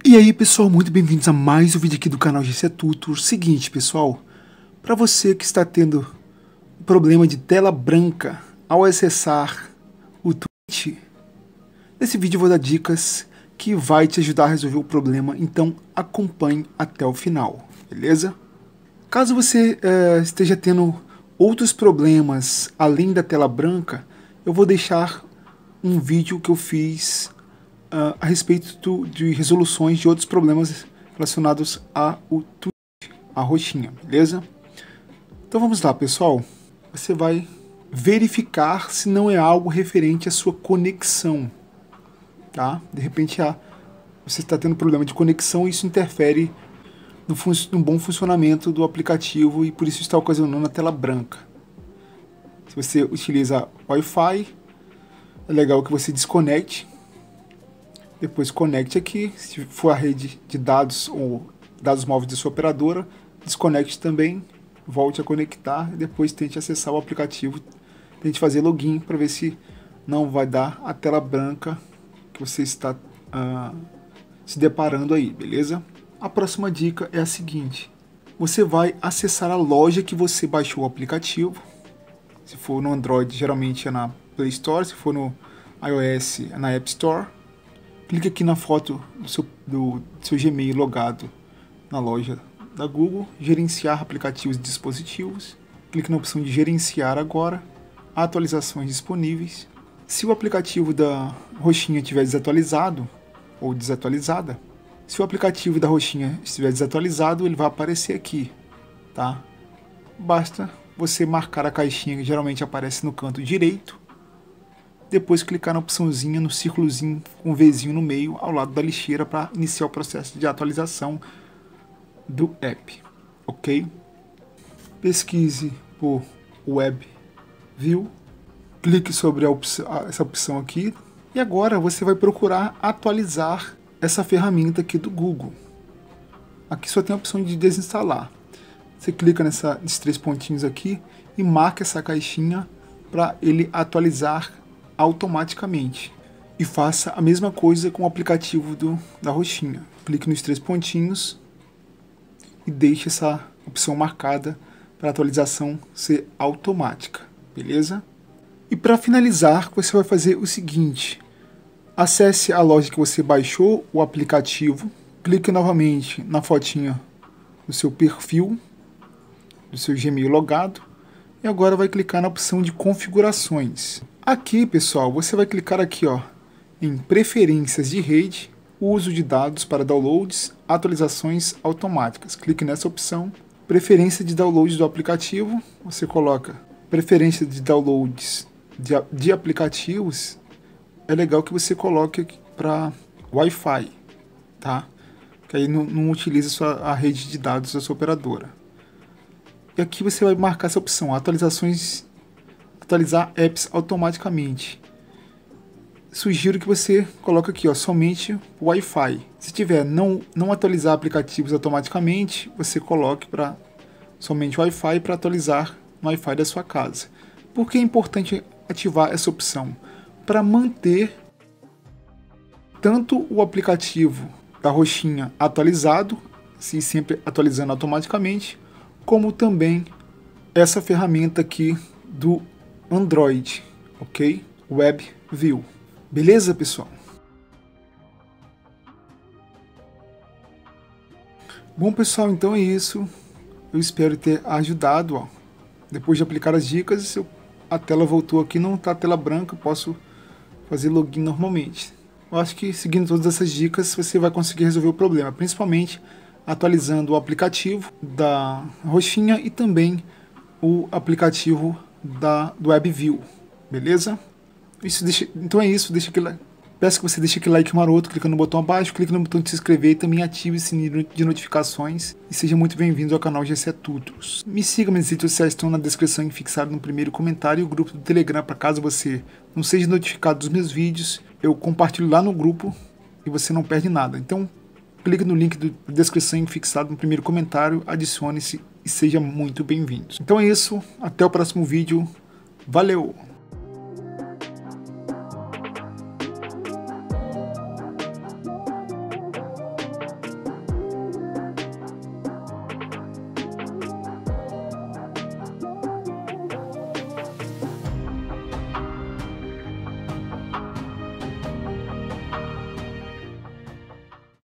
E aí pessoal, muito bem-vindos a mais um vídeo aqui do canal GC Tutor. Seguinte pessoal, para você que está tendo problema de tela branca ao acessar o Twitch, nesse vídeo eu vou dar dicas que vai te ajudar a resolver o problema, então acompanhe até o final, beleza? Caso você esteja tendo outros problemas além da tela branca, eu vou deixar um vídeo que eu fiz a respeito de resoluções de outros problemas relacionados ao Twitch, a roxinha, beleza? Então vamos lá, pessoal. Você vai verificar se não é algo referente à sua conexão, tá? De repente você está tendo problema de conexão e isso interfere no bom funcionamento do aplicativo e por isso está ocasionando a tela branca. Se você utiliza Wi-Fi, é legal que você desconecte. Depois conecte aqui, se for a rede de dados ou dados móveis da sua operadora, desconecte também, volte a conectar e depois tente acessar o aplicativo, tente fazer login para ver se não vai dar a tela branca que você está se deparando aí, beleza? A próxima dica é a seguinte: você vai acessar a loja que você baixou o aplicativo. Se for no Android, geralmente é na Play Store, se for no iOS, é na App Store. Clique aqui na foto do seu Gmail logado na loja da Google, gerenciar aplicativos e dispositivos. Clique na opção de gerenciar agora, atualizações disponíveis. Se o aplicativo da roxinha estiver desatualizado ou desatualizada, se o aplicativo da roxinha estiver desatualizado, ele vai aparecer aqui, tá? Basta você marcar a caixinha que geralmente aparece no canto direito. Depois clicar na opçãozinha, no círculozinho com um Vzinho no meio, ao lado da lixeira, para iniciar o processo de atualização do app, ok? Pesquise por WebView, clique sobre essa opção aqui, e agora você vai procurar atualizar essa ferramenta aqui do Google. Aqui só tem a opção de desinstalar. Você clica nesses três pontinhos aqui e marca essa caixinha para ele atualizar automaticamente. E faça a mesma coisa com o aplicativo da roxinha. Clique nos três pontinhos e deixe essa opção marcada para a atualização ser automática, beleza? E para finalizar, você vai fazer o seguinte: acesse a loja que você baixou o aplicativo, clique novamente na fotinha do seu perfil, do seu Gmail logado, e agora vai clicar na opção de configurações. Aqui, pessoal, você vai clicar aqui, ó, em preferências de rede, uso de dados para downloads, atualizações automáticas. Clique nessa opção, preferência de downloads do aplicativo, você coloca preferência de downloads de aplicativos. É legal que você coloque para Wi-Fi, tá? Que aí não utiliza a rede de dados da sua operadora. E aqui você vai marcar essa opção, atualizar apps automaticamente. Sugiro que você coloque aqui, ó, somente Wi-Fi. Se tiver não atualizar aplicativos automaticamente, você coloque para somente Wi-Fi para atualizar no Wi-Fi da sua casa. Por que é importante ativar essa opção? Para manter tanto o aplicativo da roxinha atualizado, se sempre atualizando automaticamente, como também essa ferramenta aqui do Android, ok? WebView. Beleza, pessoal? Bom, pessoal, então é isso. Eu espero ter ajudado, ó. Depois de aplicar as dicas, a tela voltou aqui, não está a tela branca, posso fazer login normalmente. Eu acho que seguindo todas essas dicas, você vai conseguir resolver o problema, principalmente atualizando o aplicativo da roxinha e também o aplicativo do WebView, beleza? Então é isso, peço que você deixe aquele like maroto, clica no botão abaixo, clique no botão de se inscrever e também ative o sininho de notificações e seja muito bem-vindo ao canal GC Tutos. Me siga, minhas redes sociais estão na descrição e fixado no primeiro comentário, e o grupo do Telegram, para caso você não seja notificado dos meus vídeos, eu compartilho lá no grupo e você não perde nada. Então clique no link da descrição fixado no primeiro comentário, adicione-se e seja muito bem-vindo. Então é isso, até o próximo vídeo, valeu!